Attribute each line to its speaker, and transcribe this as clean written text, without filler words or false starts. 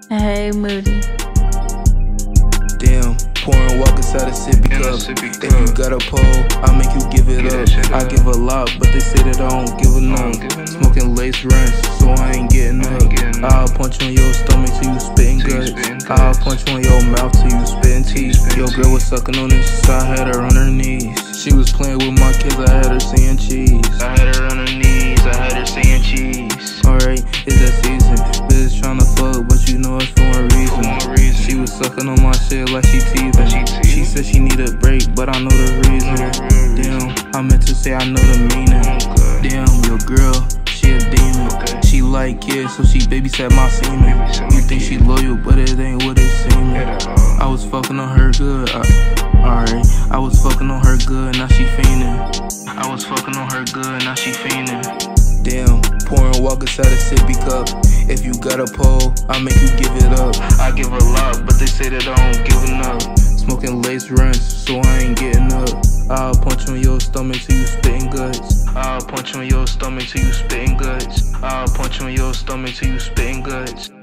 Speaker 1: Hey, Moody.
Speaker 2: Damn, pouring walk inside a sippy cup. If you got a pole, I'll make you give it up. I give a lot, but they say that I don't give enough. Smoking lace rinse, so I ain't getting up. I'll punch on your stomach till you spitting guts. I'll punch on your mouth till you spitting teeth. Your girl was sucking on this, so I had her on her knees. She was playing with my kids, I had her saying cheese. I had her on her knees, I had her saying cheese. Alright, it's that season. Bitch tryna fuck, but you know it's for a reason. She was sucking on my shit like she teething. She said she need a break, but I know the reason. Damn, I meant to say I know the meaning. Damn, your girl, she a demon. She like kids, so she babysat my semen. You think she loyal, but it ain't what it seemed. I was fucking on her good. Alright, I was fucking on her good, now she fiendin'. I was fucking on her good, now she fiendin'. Damn, pouring walk inside a sippy cup. If you got a pole, I'll make you give it up. I give a lot, but they say that I don't give enough. Smoking lace rinse, so I ain't getting up. I'll punch on your stomach till you spitting guts. I'll punch on your stomach till you spitting guts. I'll punch on your stomach till you spitting guts.